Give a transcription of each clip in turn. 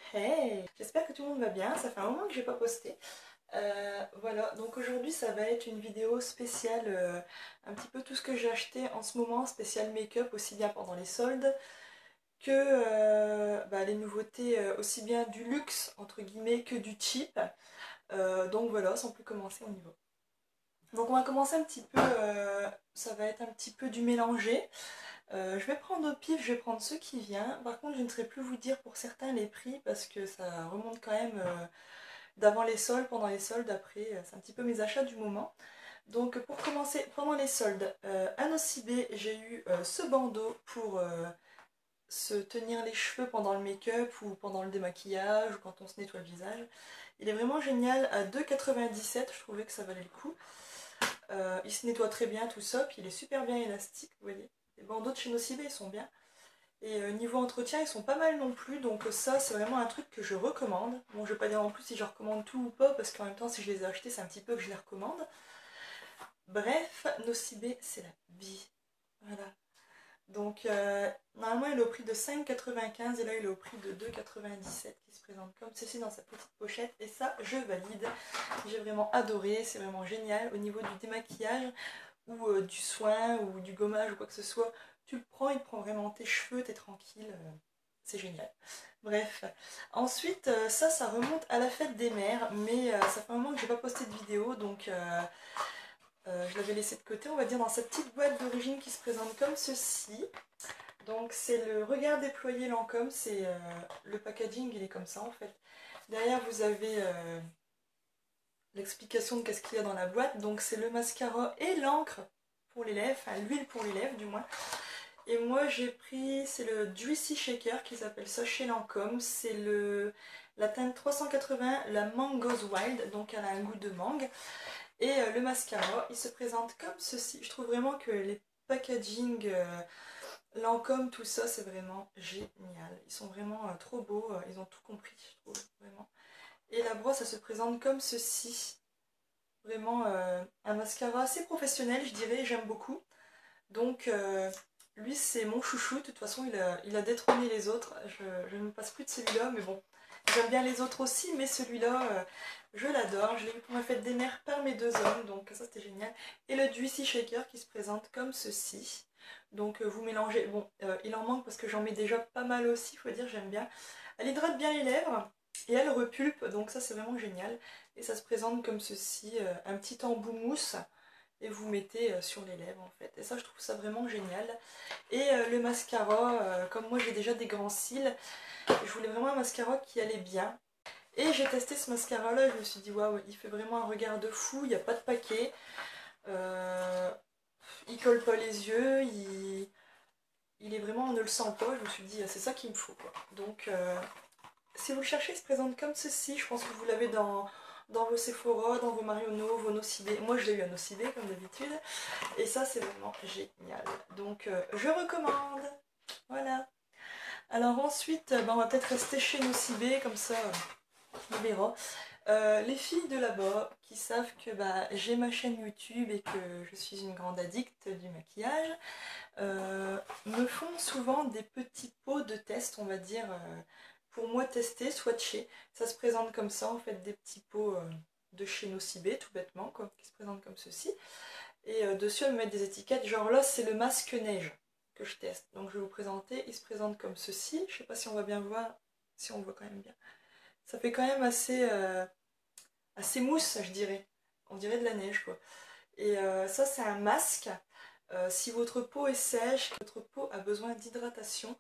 Hey! J'espère que tout le monde va bien, ça fait un moment que j'ai pas posté. Voilà, donc aujourd'hui ça va être une vidéo spéciale, un petit peu tout ce que j'ai acheté en ce moment, spécial make-up, aussi bien pendant les soldes que les nouveautés, aussi bien du luxe entre guillemets que du cheap. Donc voilà, sans plus commencer, on y va. Donc on va commencer un petit peu, ça va être un petit peu du mélangé. Je vais prendre au pif, je vais prendre ce qui vient. Par contre, je ne saurais plus vous dire pour certains les prix parce que ça remonte quand même d'avant les soldes, pendant les soldes, après. C'est un petit peu mes achats du moment. Donc pour commencer, pendant les soldes, à Nocibé, j'ai eu ce bandeau pour se tenir les cheveux pendant le make-up ou pendant le démaquillage ou quand on se nettoie le visage. Il est vraiment génial à 2,97 €, je trouvais que ça valait le coup. Il se nettoie très bien tout ça, puis il est super bien élastique, vous voyez. Les bandeaux de chez Nocibé, ils sont bien. Et niveau entretien, ils sont pas mal non plus, donc ça c'est vraiment un truc que je recommande. Bon, je vais pas dire en plus si je recommande tout ou pas, parce qu'en même temps si je les ai achetés, c'est un petit peu que je les recommande. Bref, Nocibé, c'est la vie. Voilà. Donc normalement il est au prix de 5,95 € et là il est au prix de 2,97 € qui se présente comme ceci dans sa petite pochette. Et ça, je valide. J'ai vraiment adoré, c'est vraiment génial. Au niveau du démaquillage, ou du soin, ou du gommage, ou quoi que ce soit, tu le prends, il prend vraiment tes cheveux, t'es tranquille, c'est génial. Bref, ensuite ça remonte à la fête des mères, mais ça fait un moment que j'ai pas posté de vidéo, donc je l'avais laissé de côté, on va dire, dans cette petite boîte d'origine qui se présente comme ceci. Donc c'est le Regard déployé Lancôme, c'est le packaging, il est comme ça en fait. Derrière vous avez l'explication de qu'est-ce qu'il y a dans la boîte, donc c'est le mascara et l'encre pour les lèvres, enfin l'huile pour les lèvres du moins. Et moi j'ai pris, c'est le Juicy Shaker qui s'appelle ça chez Lancôme, c'est la teinte 380, la Mango's Wild, donc elle a un goût de mangue. Et le mascara, il se présente comme ceci. Je trouve vraiment que les packaging Lancôme, tout ça, c'est vraiment génial. Ils sont vraiment trop beaux, ils ont tout compris, je trouve, vraiment. Et la brosse, elle se présente comme ceci. Vraiment un mascara assez professionnel, je dirais, j'aime beaucoup. Donc lui c'est mon chouchou, de toute façon il a détrôné les autres, je ne me passe plus de celui-là, mais bon, j'aime bien les autres aussi, mais celui-là je l'adore, je l'ai eu pour ma fête des mères par mes deux hommes, donc ça c'était génial. Et le Juicy Shaker qui se présente comme ceci, donc vous mélangez, bon il en manque parce que j'en mets déjà pas mal aussi, il faut dire, j'aime bien. Elle hydrate bien les lèvres et elle repulpe, donc ça c'est vraiment génial. Et ça se présente comme ceci, un petit embout mousse et vous mettez sur les lèvres en fait. Et ça je trouve ça vraiment génial. Et le mascara, comme moi j'ai déjà des grands cils, je voulais vraiment un mascara qui allait bien. Et j'ai testé ce mascara là et je me suis dit waouh, il fait vraiment un regard de fou, il n'y a pas de paquet. Il colle pas les yeux, il est vraiment, on ne le sent pas, je me suis dit c'est ça qu'il me faut quoi. Donc si vous le cherchez, il se présente comme ceci, je pense que vous l'avez dans vos Sephora, dans vos Marionneau, vos Nocibé. Moi je l'ai eu à Nocibé comme d'habitude. Et ça c'est vraiment génial. Donc je recommande. Voilà. Alors ensuite, on va peut-être rester chez Nocibé, comme ça on verra. Les filles de là-bas qui savent que j'ai ma chaîne YouTube et que je suis une grande addicte du maquillage, me font souvent des petits pots de test, on va dire, pour moi tester, swatcher. Ça se présente comme ça, en fait, des petits pots de chez Nocibé, tout bêtement, quoi, qui se présentent comme ceci. Et dessus, elles me mettent des étiquettes, genre là, c'est le masque neige que je teste. Donc je vais vous présenter, il se présente comme ceci. Je sais pas si on va bien voir, si on voit quand même bien. Ça fait quand même assez mousse, je dirais. On dirait de la neige, quoi. Et ça, c'est un masque. Si votre peau est sèche, que votre peau a besoin d'hydratation,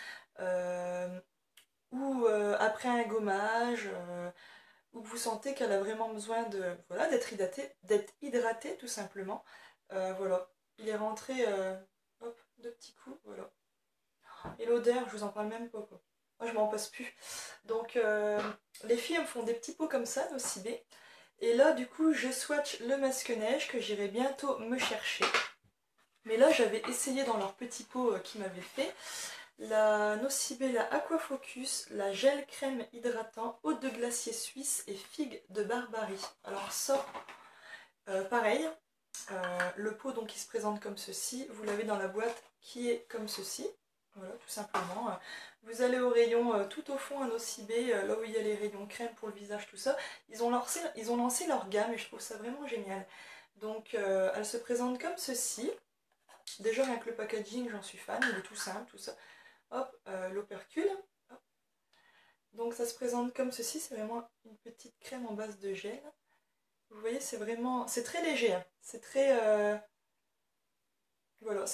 ou après un gommage, ou que vous sentez qu'elle a vraiment besoin de, voilà, d'être hydratée tout simplement, voilà. Il est rentré, hop, deux petits coups, voilà. Et l'odeur, je vous en parle même pas, quoi. Moi, je m'en passe plus. Donc, les filles me font des petits pots comme ça, Nocibé. Et là, du coup, je swatch le masque neige que j'irai bientôt me chercher. Mais là, j'avais essayé dans leur petit pot qu'ils m'avaient fait la Nocibé, la Aquafocus, la gel crème hydratant, eau de glacier suisse et figue de Barbarie. Alors ça, pareil, le pot donc qui se présente comme ceci, vous l'avez dans la boîte qui est comme ceci. Voilà, tout simplement. Vous allez au rayon tout au fond à Nocibé, là où il y a les rayons crème pour le visage, tout ça. Ils ont lancé leur gamme et je trouve ça vraiment génial. Donc elle se présente comme ceci. Déjà rien que le packaging, j'en suis fan, il est tout simple, tout ça. Hop, l'opercule. Donc ça se présente comme ceci, c'est vraiment une petite crème en base de gel. Vous voyez, c'est très léger, hein. C'est très... voilà,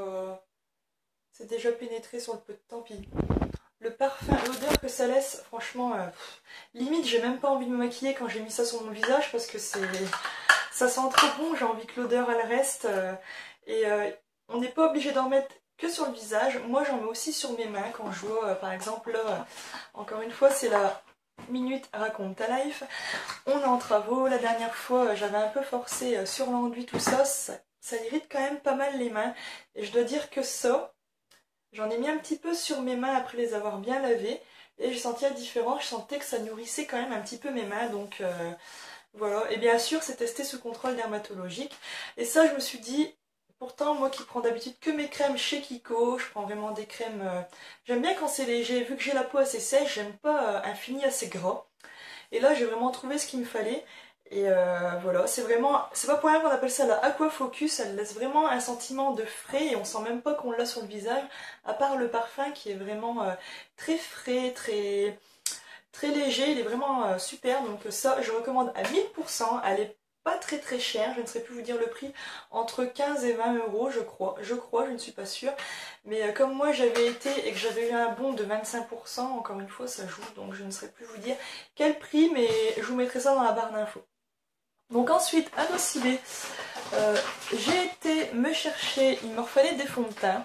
c'est déjà pénétré sur le peu de temps. Puis le parfum, l'odeur que ça laisse, franchement, limite j'ai même pas envie de me maquiller quand j'ai mis ça sur mon visage parce que ça sent trop bon, j'ai envie que l'odeur elle reste. Et on n'est pas obligé d'en mettre que sur le visage. Moi j'en mets aussi sur mes mains quand je vois, par exemple là, encore une fois c'est la minute raconte ta life. On est en travaux, la dernière fois j'avais un peu forcé sur l'enduit, tout ça, ça irrite quand même pas mal les mains. Et je dois dire que ça, j'en ai mis un petit peu sur mes mains après les avoir bien lavées. Et j'ai senti la différence, je sentais que ça nourrissait quand même un petit peu mes mains. Donc voilà, et bien sûr c'est testé sous contrôle dermatologique. Et ça je me suis dit, pourtant moi qui prends d'habitude que mes crèmes chez Kiko, je prends vraiment des crèmes... j'aime bien quand c'est léger, vu que j'ai la peau assez sèche, j'aime pas un fini assez gras. Et là j'ai vraiment trouvé ce qu'il me fallait. Et voilà, c'est pas pour rien qu'on appelle ça la Aquafocus, elle laisse vraiment un sentiment de frais et on sent même pas qu'on l'a sur le visage, à part le parfum qui est vraiment très frais, très léger, il est vraiment super, donc ça je recommande à 1000%, elle est pas très très chère, je ne saurais plus vous dire le prix, entre 15 et 20 euros je crois, je ne suis pas sûre, mais comme moi j'avais été et que j'avais eu un bon de 25%, encore une fois ça joue, donc je ne saurais plus vous dire quel prix, mais je vous mettrai ça dans la barre d'infos. Donc ensuite, à Nocibé, j'ai été me chercher, il me fallait des fonds de teint,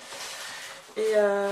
et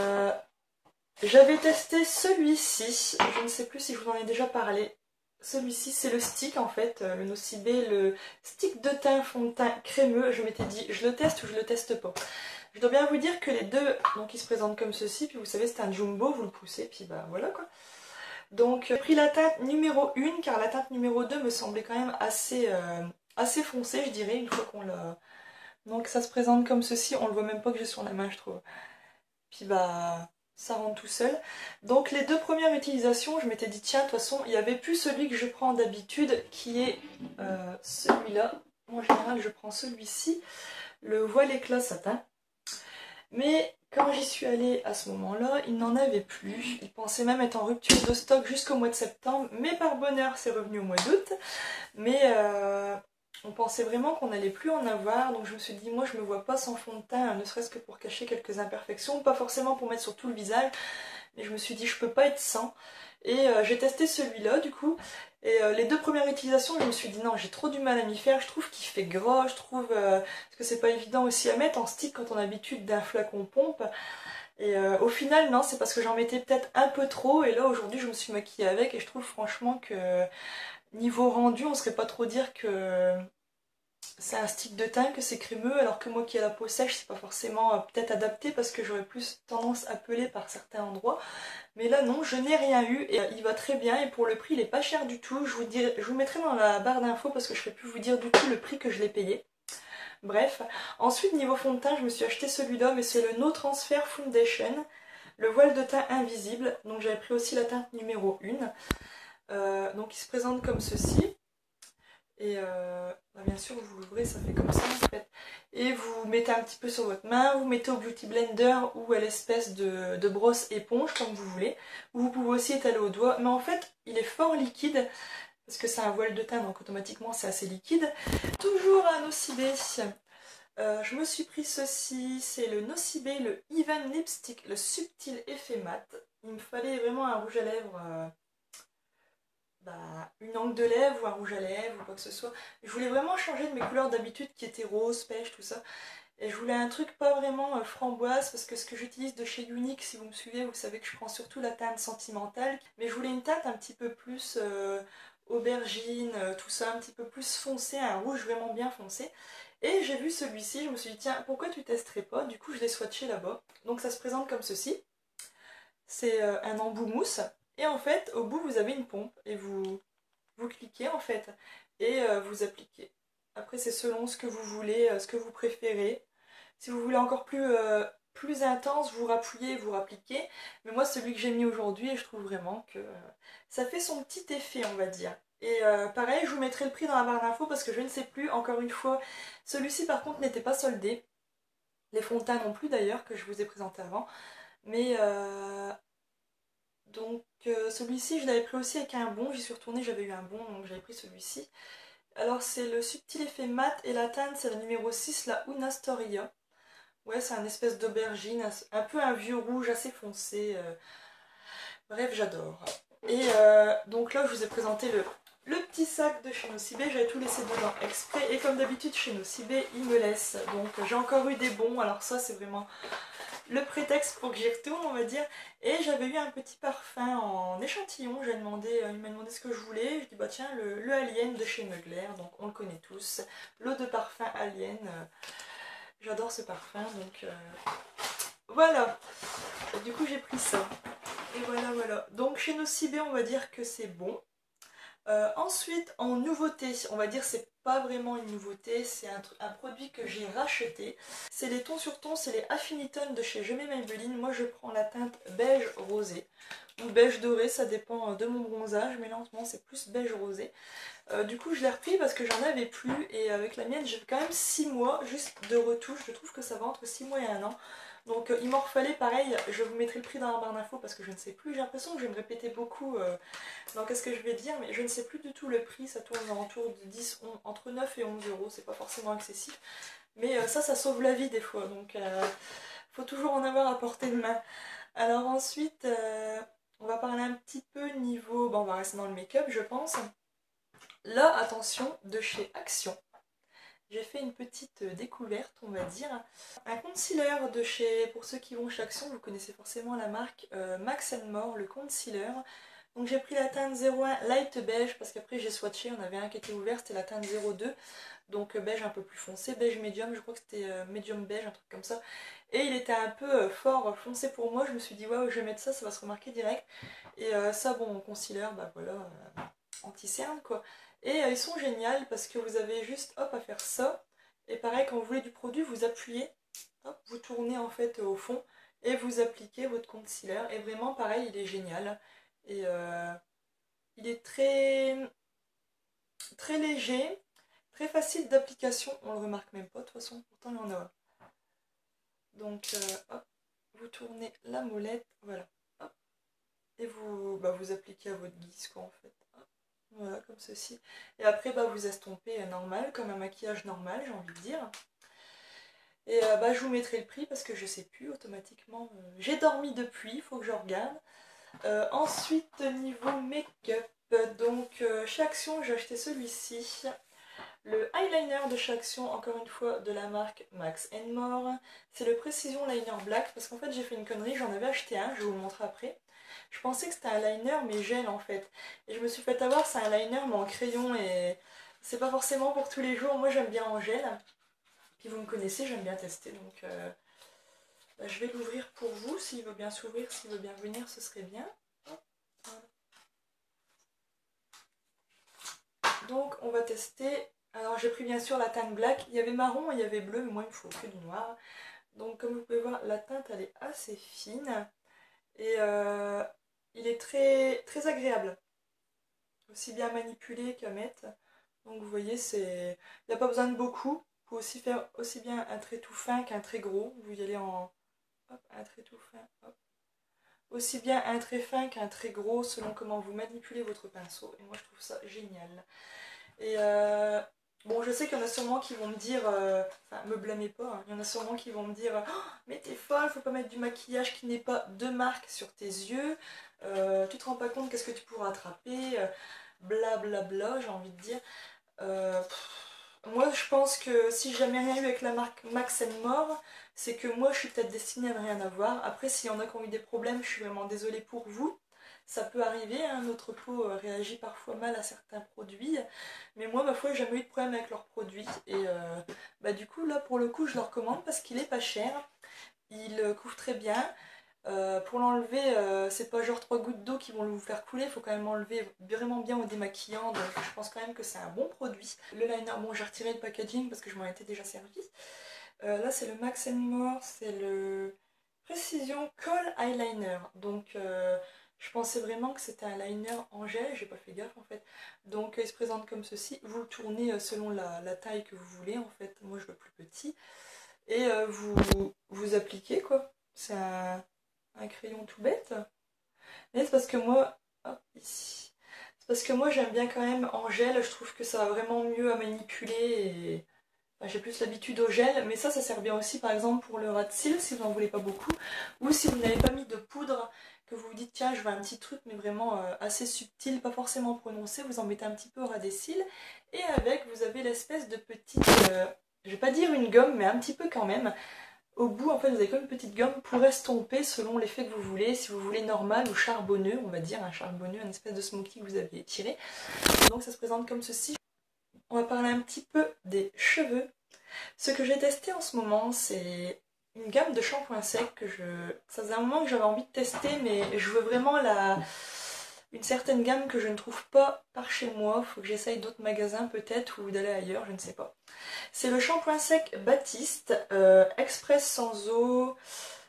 j'avais testé celui-ci, je ne sais plus si je vous en ai déjà parlé. Celui-ci c'est le stick en fait, le Nocibé, le stick de teint fond de teint crémeux. Je m'étais dit je le teste ou je le teste pas. Je dois bien vous dire que les deux, donc ils se présentent comme ceci, puis vous savez c'est un jumbo, vous le poussez, puis bah voilà quoi. Donc j'ai pris la teinte numéro 1 car la teinte numéro 2 me semblait quand même assez foncée je dirais une fois qu'on l'a... Donc ça se présente comme ceci, on le voit même pas que j'ai sur la main je trouve. Puis bah ça rentre tout seul. Donc les deux premières utilisations, je m'étais dit tiens, de toute façon, il n'y avait plus celui que je prends d'habitude qui est celui-là. En général, je prends celui-ci, le voile éclat satin. Mais quand j'y suis allée à ce moment-là, il n'en avait plus. Il pensait même être en rupture de stock jusqu'au mois de septembre. Mais par bonheur, c'est revenu au mois d'août. Mais on pensait vraiment qu'on n'allait plus en avoir, donc je me suis dit, moi je me vois pas sans fond de teint, ne serait-ce que pour cacher quelques imperfections, pas forcément pour mettre sur tout le visage, mais je me suis dit, je peux pas être sans. Et j'ai testé celui-là du coup, et les deux premières utilisations, je me suis dit, non, j'ai trop du mal à m'y faire, je trouve qu'il fait gras, je trouve que c'est pas évident aussi à mettre en stick quand on a l'habitude d'un flacon pompe. Et au final, non, c'est parce que j'en mettais peut-être un peu trop, et là aujourd'hui je me suis maquillée avec, et je trouve franchement que niveau rendu, on ne saurait pas trop dire que c'est un stick de teint, que c'est crémeux, alors que moi qui ai la peau sèche, c'est pas forcément peut-être adapté parce que j'aurais plus tendance à peler par certains endroits. Mais là non, je n'ai rien eu et il va très bien et pour le prix il est pas cher du tout. Je vous mettrai dans la barre d'infos parce que je ne saurais plus vous dire du tout le prix que je l'ai payé. Bref, ensuite niveau fond de teint, je me suis acheté celui-là, mais c'est le No Transfer Foundation, le voile de teint invisible. Donc j'avais pris aussi la teinte numéro 1. Donc il se présente comme ceci. Et bah bien sûr vous l'ouvrez, ça fait comme ça en fait. Et vous mettez un petit peu sur votre main, vous mettez au Beauty Blender ou à l'espèce de brosse éponge comme vous voulez. Ou vous pouvez aussi étaler au doigt, mais en fait il est fort liquide parce que c'est un voile de teint donc automatiquement c'est assez liquide. Toujours un Nocibé, je me suis pris ceci, c'est le Nocibé, le Even Lipstick, le subtil effet mat. Il me fallait vraiment un rouge à lèvres... une encre de lèvres ou un rouge à lèvres ou quoi que ce soit. Je voulais vraiment changer de mes couleurs d'habitude qui étaient rose, pêche, tout ça. Et je voulais un truc pas vraiment framboise parce que ce que j'utilise de chez Unique, si vous me suivez, vous savez que je prends surtout la teinte sentimentale. Mais je voulais une teinte un petit peu plus aubergine, tout ça, un petit peu plus foncé, un rouge vraiment bien foncé. Et j'ai vu celui-ci, je me suis dit tiens, pourquoi tu testerais pas? Du coup je l'ai swatché là-bas. Donc ça se présente comme ceci. C'est un embout mousse. Et en fait, au bout, vous avez une pompe et vous cliquez en fait et vous appliquez. Après, c'est selon ce que vous voulez, ce que vous préférez. Si vous voulez encore plus plus intense, vous rappuyez, vous rappliquez. Mais moi celui que j'ai mis aujourd'hui, et je trouve vraiment que ça fait son petit effet, on va dire. Et pareil, je vous mettrai le prix dans la barre d'infos parce que je ne sais plus, encore une fois, celui-ci par contre n'était pas soldé. Les fonds de teint non plus d'ailleurs, que je vous ai présenté avant. Mais donc celui-ci je l'avais pris aussi avec un bon, j'y suis retournée, j'avais eu un bon, donc j'avais pris celui-ci. Alors c'est le subtil effet mat et la teinte c'est la numéro 6, la Una Storia. Ouais, c'est un espèce d'aubergine, un peu un vieux rouge assez foncé. Bref, j'adore. Et donc là, je vous ai présenté le petit sac de chez Nocibé. J'avais tout laissé dedans exprès. Et comme d'habitude, chez Nocibé, ils me laissent. Donc j'ai encore eu des bons. Alors ça, c'est vraiment le prétexte pour que j'y retourne, on va dire. Et j'avais eu un petit parfum en échantillon. Il m'a demandé ce que je voulais. Je dis, bah tiens, le Alien de chez Mugler. Donc on le connaît tous. L'eau de parfum Alien. J'adore ce parfum. Donc voilà. Et du coup, j'ai pris ça. Et voilà, voilà. Donc chez Nocibé, on va dire que c'est bon. Ensuite, en nouveauté, on va dire c'est pas vraiment une nouveauté, c'est un produit que j'ai racheté. C'est les tons sur tons, c'est les Affiniton de chez Je mets Maybelline. Moi je prends la teinte beige rosé ou beige doré, ça dépend de mon bronzage, mais là en ce moment c'est plus beige rosé. Du coup je l'ai repris parce que j'en avais plus et avec la mienne j'ai quand même 6 mois juste de retouche. Je trouve que ça va entre 6 mois et 1 an. Donc il m'en refallait, pareil, je vous mettrai le prix dans la barre d'infos parce que je ne sais plus, j'ai l'impression que je vais me répéter beaucoup dans qu'est-ce que je vais dire, mais je ne sais plus du tout le prix, ça tourne autour de 10, entre 9 et 11 euros, c'est pas forcément excessif, mais ça sauve la vie des fois, donc faut toujours en avoir à portée de main. Alors ensuite, on va parler un petit peu niveau, bon on va rester dans le make-up je pense. Là, attention, de chez Action. J'ai fait une petite découverte, on va dire. Un concealer de chez, pour ceux qui vont chez Action, vous connaissez forcément la marque Max More, le concealer. Donc j'ai pris la teinte 01 Light Beige, parce qu'après j'ai swatché, on avait un qui était ouvert, c'était la teinte 02. Donc beige un peu plus foncé, beige médium, je crois que c'était médium beige, un truc comme ça. Et il était un peu fort foncé pour moi, je me suis dit ouais, je vais mettre ça, ça va se remarquer direct. Et ça, bon, concealer, bah voilà, anti-cerne quoi. Et ils sont géniaux parce que vous avez juste hop à faire ça. Et pareil, quand vous voulez du produit, vous appuyez, hop, vous tournez en fait au fond et vous appliquez votre concealer. Et vraiment pareil, il est génial. Et il est très léger, très facile d'application. On le remarque même pas de toute façon, pourtant il y en a. Donc hop, vous tournez la molette, voilà. Hop, et vous appliquez à votre guise quoi en fait. Voilà, comme ceci. Et après, vous estompez normal, comme un maquillage normal, j'ai envie de dire. Et je vous mettrai le prix parce que je sais plus automatiquement. J'ai dormi depuis, il faut que je regarde. Ensuite, niveau make-up, donc chez Action, j'ai acheté celui-ci. Le eyeliner de chez Action, encore une fois, de la marque Max More. C'est le Precision Liner Black parce qu'en fait, j'ai fait une connerie, j'en avais acheté un, je vais vous le montrer après. Je pensais que c'était un liner mais gel en fait. Et je me suis fait avoir, c'est un liner mais en crayon et c'est pas forcément pour tous les jours. Moi j'aime bien en gel. Puis vous me connaissez, j'aime bien tester. Donc je vais l'ouvrir pour vous. S'il veut bien s'ouvrir, s'il veut bien venir, ce serait bien. Donc on va tester. Alors j'ai pris bien sûr la teinte black. Il y avait marron et il y avait bleu, mais moi il me faut que du noir. Donc comme vous pouvez voir, la teinte elle est assez fine. Et il est très agréable. Aussi bien manipuler qu'à mettre. Donc vous voyez, il n'y a pas besoin de beaucoup. Vous pouvez aussi faire aussi bien un trait tout fin qu'un trait gros. Vous y allez en hop, un trait tout fin, hop. Aussi bien un trait fin qu'un trait gros selon comment vous manipulez votre pinceau. Et moi je trouve ça génial. Et bon, je sais qu'il y en a sûrement qui vont me dire, enfin me blâmez pas, hein, il y en a sûrement qui vont me dire oh, mais t'es folle, faut pas mettre du maquillage qui n'est pas de marque sur tes yeux, tu te rends pas compte qu'est-ce que tu pourras attraper, blablabla, bla bla, j'ai envie de dire. Moi je pense que si j'ai jamais rien eu avec la marque Max More, c'est que moi je suis peut-être destinée à ne rien avoir. Après s'il y en a qui ont eu des problèmes, je suis vraiment désolée pour vous. Ça peut arriver, hein, notre peau réagit parfois mal à certains produits. Mais moi ma foi j'ai jamais eu de problème avec leurs produits. Et du coup là pour le coup je le recommande parce qu'il est pas cher. Il couvre très bien. Pour l'enlever, c'est pas genre 3 gouttes d'eau qui vont vous faire couler, il faut quand même enlever vraiment bien au démaquillant, donc je pense quand même que c'est un bon produit. Le liner, bon j'ai retiré le packaging parce que je m'en étais déjà servi. Là c'est le Max More, c'est le Precision Kohl Eyeliner. Donc je pensais vraiment que c'était un liner en gel, j'ai pas fait gaffe en fait. Donc il se présente comme ceci, vous le tournez selon la taille que vous voulez en fait, moi je veux plus petit. Et vous appliquez quoi. C'est un crayon tout bête. Mais c'est parce que moi, hop, ici. C'est parce que moi j'aime bien quand même en gel, je trouve que ça va vraiment mieux à manipuler et enfin, j'ai plus l'habitude au gel, mais ça sert bien aussi par exemple pour le ras de cils si vous n'en voulez pas beaucoup, ou si vous n'avez pas mis de poudre, que vous vous dites tiens je veux un petit truc mais vraiment assez subtil, pas forcément prononcé, vous en mettez un petit peu au ras des cils, et avec vous avez l'espèce de petite, je vais pas dire une gomme mais un petit peu quand même, au bout en fait vous avez comme une petite gomme pour estomper selon l'effet que vous voulez, si vous voulez normal ou charbonneux, on va dire un charbonneux, un espèce de smoky que vous avez tiré, donc ça se présente comme ceci. On va parler un petit peu des cheveux. Ce que j'ai testé en ce moment, c'est une gamme de shampoings secs que ça faisait un moment que j'avais envie de tester, mais je veux vraiment une certaine gamme que je ne trouve pas par chez moi. Il faut que j'essaye d'autres magasins peut-être ou d'aller ailleurs, je ne sais pas. C'est le shampoing sec Baptiste, express sans eau,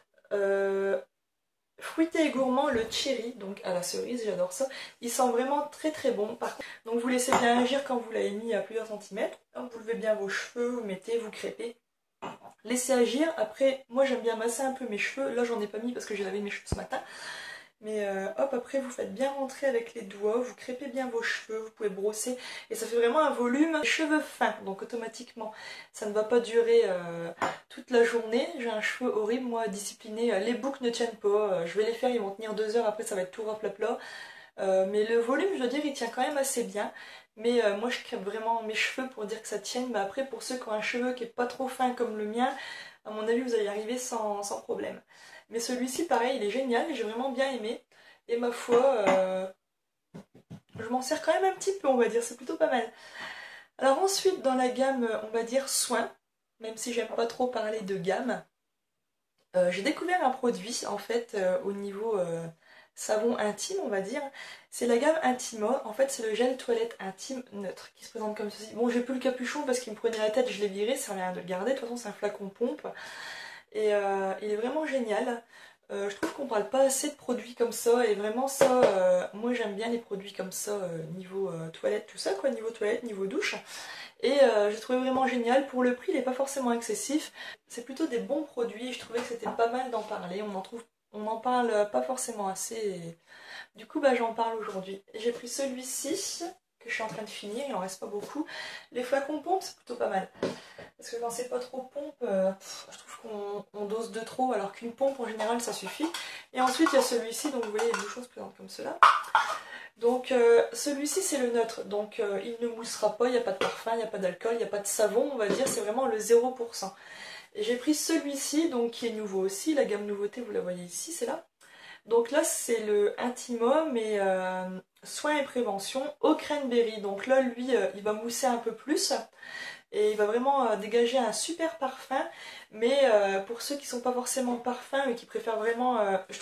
fruité et gourmand, le cherry, donc à la cerise, j'adore ça. Il sent vraiment très très bon. Par contre, donc vous laissez bien agir quand vous l'avez mis à plusieurs centimètres. Vous levez bien vos cheveux, vous mettez, vous crêpez. Laissez agir. Après, moi j'aime bien masser un peu mes cheveux. Là j'en ai pas mis parce que j'ai lavé mes cheveux ce matin. Mais hop, après vous faites bien rentrer avec les doigts, vous crêpez bien vos cheveux, vous pouvez brosser et ça fait vraiment un volume cheveux fins, donc automatiquement ça ne va pas durer toute la journée. J'ai un cheveu horrible, moi, discipliné, les boucles ne tiennent pas, je vais les faire, ils vont tenir 2 heures, après ça va être tout raplapla. Mais le volume, je dois dire, il tient quand même assez bien. Mais moi je crêpe vraiment mes cheveux pour dire que ça tienne, mais après pour ceux qui ont un cheveu qui est pas trop fin comme le mien, à mon avis vous allez y arriver sans problème. Mais celui-ci, pareil, il est génial, j'ai vraiment bien aimé. Et ma foi, je m'en sers quand même un petit peu, on va dire, c'est plutôt pas mal. Alors ensuite, dans la gamme, on va dire soins, même si j'aime pas trop parler de gamme, j'ai découvert un produit, en fait, au niveau savon intime, on va dire. C'est la gamme Intima, en fait, c'est le gel toilette intime neutre, qui se présente comme ceci. Bon, j'ai plus le capuchon parce qu'il me prenait la tête, je l'ai viré, ça sert à rien de le garder, de toute façon c'est un flacon pompe. Et il est vraiment génial. Je trouve qu'on parle pas assez de produits comme ça et vraiment ça, moi j'aime bien les produits comme ça niveau toilette, tout ça quoi, niveau toilette, niveau douche. Et j'ai trouvé vraiment génial. Pour le prix, il n'est pas forcément excessif. C'est plutôt des bons produits. Je trouvais que c'était pas mal d'en parler. On n'en parle pas forcément assez. Et du coup, bah, j'en parle aujourd'hui. J'ai pris celui-ci que je suis en train de finir. Il en reste pas beaucoup. Les flacons pompes, c'est plutôt pas mal. Parce que quand c'est pas trop pompe, je trouve qu'on dose de trop, alors qu'une pompe en général ça suffit. Et ensuite il y a celui-ci, donc vous voyez les bouchons se présentent comme cela. Donc celui-ci c'est le neutre, donc il ne moussera pas, il n'y a pas de parfum, il n'y a pas d'alcool, il n'y a pas de savon, on va dire, c'est vraiment le 0%. Et j'ai pris celui-ci, donc qui est nouveau aussi, la gamme nouveauté vous la voyez ici, c'est là. Donc là c'est le Intima, mais soins et prévention au cranberry. Donc là lui il va mousser un peu plus et il va vraiment dégager un super parfum, mais pour ceux qui sont pas forcément parfums et qui préfèrent vraiment,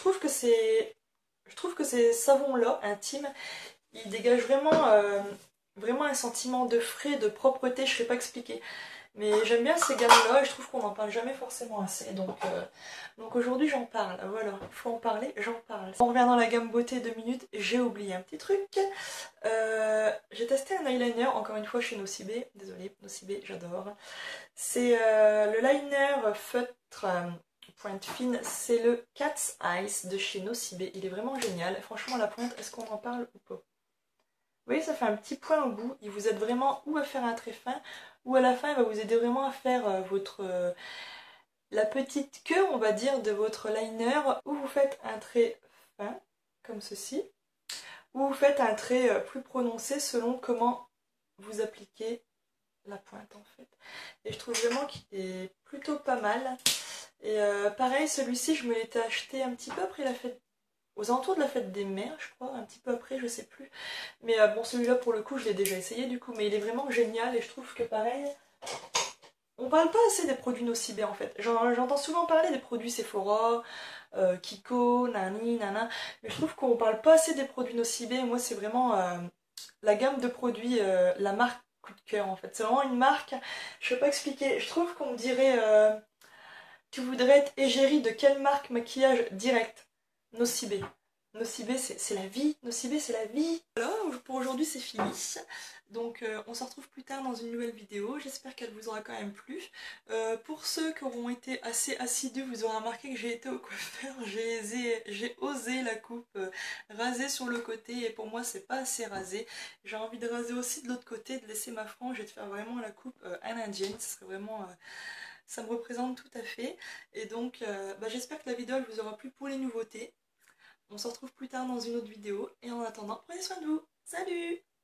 je trouve que ces savons là intimes, ils dégagent vraiment un sentiment de frais, de propreté, je ne sais pas expliquer. Mais j'aime bien ces gammes-là et je trouve qu'on n'en parle jamais forcément assez. Donc aujourd'hui j'en parle. Voilà, il faut en parler, j'en parle. On revient dans la gamme beauté 2 minutes. J'ai oublié un petit truc. J'ai testé un eyeliner, encore une fois chez Nocibé. Désolée, Nocibé, j'adore. C'est le liner feutre pointe fine. C'est le Cat's Eyes de chez Nocibé. Il est vraiment génial. Franchement, la pointe, est-ce qu'on en parle ou pas? Vous voyez, ça fait un petit point au bout. Il vous aide vraiment ou à faire un trait fin, ou à la fin, il va vous aider vraiment à faire la petite queue, on va dire, de votre liner, où vous faites un trait fin, comme ceci, ou vous faites un trait plus prononcé selon comment vous appliquez la pointe, en fait. Et je trouve vraiment qu'il est plutôt pas mal. Et pareil, celui-ci, je me l'étais acheté un petit peu après la fête, aux alentours de la fête des mères, je crois, un petit peu après, je sais plus. Mais bon, celui-là, pour le coup, je l'ai déjà essayé, du coup, mais il est vraiment génial, et je trouve que pareil, on parle pas assez des produits Nocibé, en fait. J'entends souvent parler des produits Sephora, Kiko, nani, nana, mais je trouve qu'on parle pas assez des produits Nocibé. Moi, c'est vraiment la gamme de produits, la marque coup de cœur, en fait. C'est vraiment une marque, je sais pas expliquer, je trouve qu'on dirait... Tu voudrais être égérie de quelle marque maquillage direct? Nocibé. Nocibé c'est la vie, Nocibé c'est la vie. Voilà, pour aujourd'hui c'est fini. Donc on se retrouve plus tard dans une nouvelle vidéo, j'espère qu'elle vous aura quand même plu. Pour ceux qui auront été assez assidus, vous aurez remarqué que j'ai été au coiffeur, j'ai osé la coupe rasée sur le côté et pour moi c'est pas assez rasé. J'ai envie de raser aussi de l'autre côté, de laisser ma frange et de faire vraiment la coupe à l'indienne, ce serait vraiment... ça me représente tout à fait. Et donc j'espère que la vidéo elle vous aura plu pour les nouveautés. On se retrouve plus tard dans une autre vidéo et en attendant, prenez soin de vous. Salut!